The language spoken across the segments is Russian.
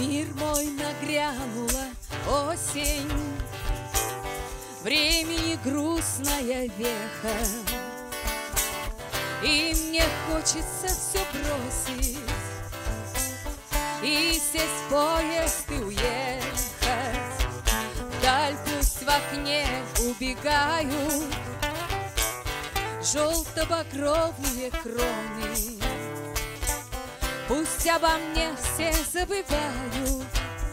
мир мой нагрянула осень, времени грустная веха, и мне хочется все бросить и сесть в поезд и уехать. Вдаль пусть в окне убегают желто-багровые кроны, пусть обо мне все забывают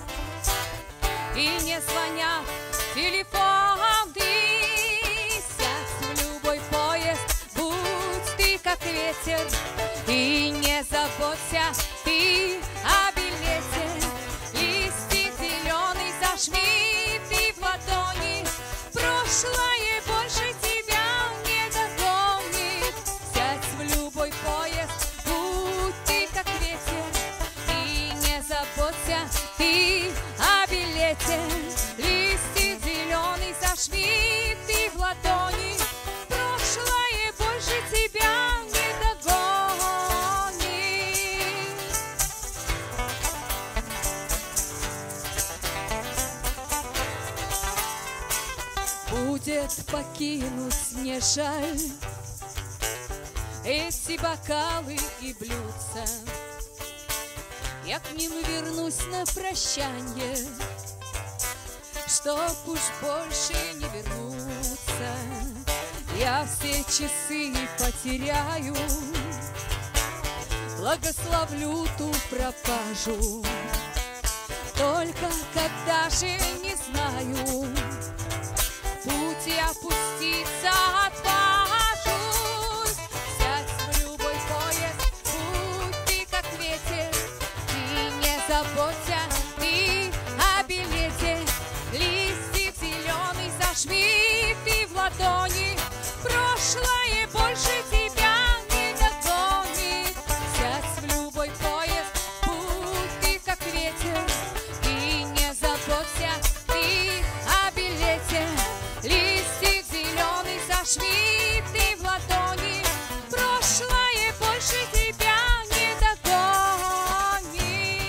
и не звонят телефоны. Сядь в любой поезд, будь ты как ветер, и не заботься ты о билете. Листик зеленый зажми ты в ладони, прошлое больше тебя не догонит. Сядь в любой поезд, будь ты как ветер, и не заботься ты о билете. Листик зеленый зажми ты в ладони, прошлое больше тебя не догонит. Будет покинуть мне жаль эти бокалы и блюдца. Я к ним вернусь на прощанье, чтоб уж больше не вернуться. Я все часы потеряю, благословлю ту пропажу. Только когда же не знаю, путь опуститься отважусь. Сядь в любой поезд, будь ты как ветер, и не заботься ты о билете. Листик зеленый зажми ты в ладони, прошлое больше тебя не догонит. Сядь в любой поезд, будь ты как ветер, и не заботься ты о билете. Листик зеленый зажми ты в ладони, прошлое больше тебя не догонит.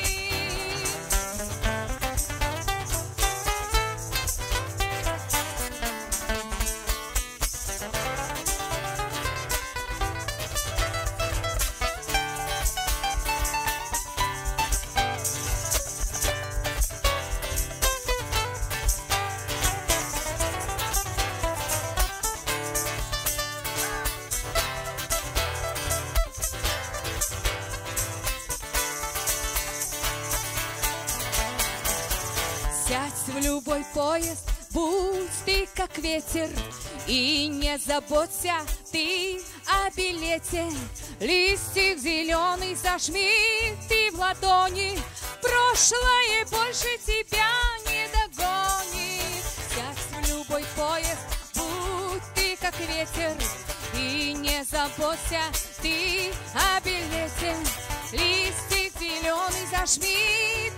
Сядь в любой поезд, будь ты как ветер, и не заботься ты о билете. Листик зеленый зажми ты в ладони, прошлое больше тебя не догонит. Сядь в любой поезд, будь ты как ветер, и не заботься ты о билете. Листик зеленый зажми